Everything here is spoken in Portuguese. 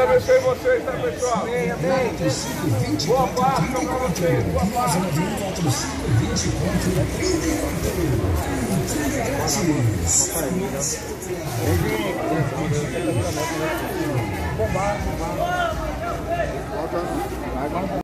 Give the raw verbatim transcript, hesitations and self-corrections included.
abençoe vocês, tá, pessoal? Amém, amém. Boa Páscoa pra vocês. Boa Páscoa. Vem, vem.